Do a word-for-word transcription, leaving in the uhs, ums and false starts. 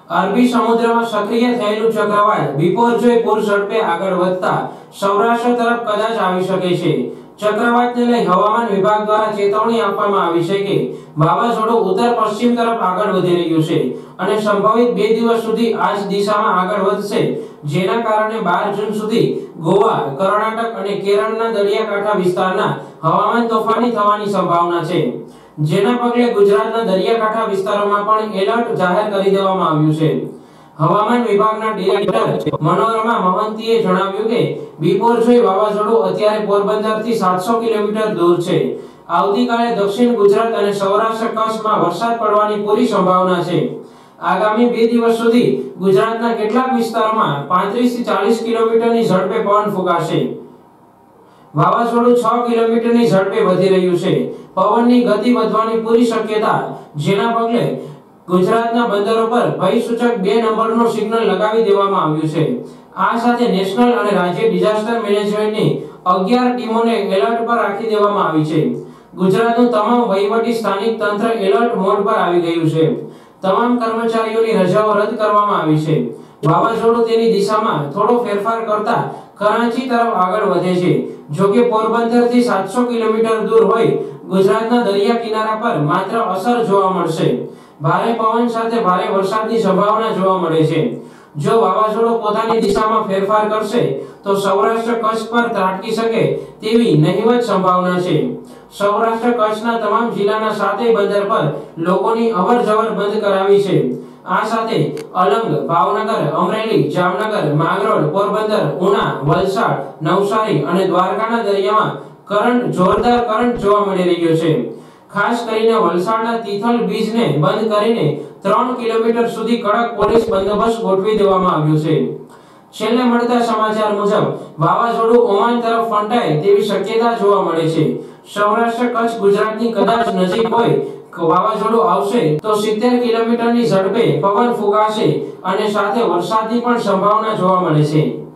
અરબી સમુદ્રમાં સક્રિય થયેલું ચક્રવાત બિપોરજોય પૂર ઝડપે આગળ વધતા સૌરાષ્ટ્ર તરફ કદાચ આવી શકે છે। ચક્રવાતને લઈ હવામાન વિભાગ દ્વારા ચેતવણી આપવામાં આવી છે કે વાવાઝોડું ઉત્તર પશ્ચિમ તરફ આગળ વધી રહ્યું છે અને સંભવિત બે દિવસ સુધી આ જ દિશામાં આગળ વધશે, જેના કારણે બાર જૂન સુધી ગોવા, કર્ણાટક અને કેરળના દરિયાકાંઠા વિસ્તારના હવામાન તોફાની થવાની સંભાવના છે, જેના પગલે ગુજરાતના દરિયાકાંઠા વિસ્તારોમાં પણ એલર્ટ જાહેર કરી દેવામાં આવ્યું છે। હવામાન વિભાગના ડિરેક્ટર મનોરમા મહંતીએ જણાવ્યું કે બિપોરજોય વાવાઝોડું અત્યારે પોરબંદરથી સાતસો કિલોમીટર દૂર છે। આવતીકાલે દક્ષિણ ગુજરાત અને સૌરાષ્ટ્ર કચ્છમાં વરસાદ પડવાની પૂરી સંભાવના છે। આગામી બે દિવસ સુધી ગુજરાતના કેટલાક વિસ્તારોમાં પાંત્રીસ થી ચાલીસ કિલોમીટરની ઝડપે પવન ફૂંકાશે। વાવાઝોડું છ કિલોમીટરની ઝડપે વધી રહ્યું છે। પવનની ગતિ વધવાની પૂરી શક્યતા, જેના પગલે ગુજરાતના બંદરો પર ભયસૂચક બે નંબરનું સિગ્નલ લગાવી દેવામાં આવ્યું છે। આ સાથે નેશનલ અને રાજ્ય ડિઝાસ્ટર મેનેજમેન્ટની અગિયાર ટીમોને એલર્ટ પર રાખી દેવામાં આવી છે। ગુજરાતનું તમામ વહીવટી સ્થાનિક તંત્ર એલર્ટ મોડ પર આવી ગયું છે। તમામ કર્મચારીઓની રજાઓ રદ કરવામાં આવી છે। વાવાઝોડું તેની દિશામાં થોડો ફેરફાર કરતા કરાચી તરફ આગળ વધે છે। જો કે પોરબંદરથી સાતસો કિલોમીટર દૂર હોય ગુજરાતના દરિયા કિનારા પર માત્ર અસર જોવા મળશે। ભારે પવન સાથે ભારે વરસાદની સંભાવના જોવા મળે છે। જો વાવાઝોડું પોતાની દિશામાં ફેરફાર કરશે તો સૌરાષ્ટ્ર કચ્છ પર ત્રાટકી શકે તેવી નહિવત સંભાવના છે। સૌરાષ્ટ્ર કચ્છના તમામ જિલ્લાના સાતેય બંદર પર લોકોની અવરજવર બંધ કરાવી છે। આ સાથે અલંગ, ભાવનગર, અમરેલી, જામનગર, માંગરોળ, પોરબંદર, ઉના, વલસાડ, નવસારી અને દ્વારકાના દરિયામાં કરંટ જોરદાર કરંટ જોવા મળી રહ્યો છે। ખાસ કરીને વલસાડના તિથલ બીચને બંધ કરીને ત્રણ કિલોમીટર સુધી કડક પોલીસ બંદોબસ્ત ગોઠવી દેવામાં આવ્યો છે। છેલ્લે મળતા સમાચાર મુજબ વાવાઝોડું ઓમાન તરફ ફંટાય તેવી શક્યતા જોવા મળે છે। સૌરાષ્ટ્ર કચ્છ ગુજરાતની કદાચ નજીક હોય વાવાઝોડું આવશે તો સિત્તેર કિલોમીટરની ઝડપે પવન ફૂંકાશે અને સાથે વરસાદની પણ સંભાવના જોવા મળે છે।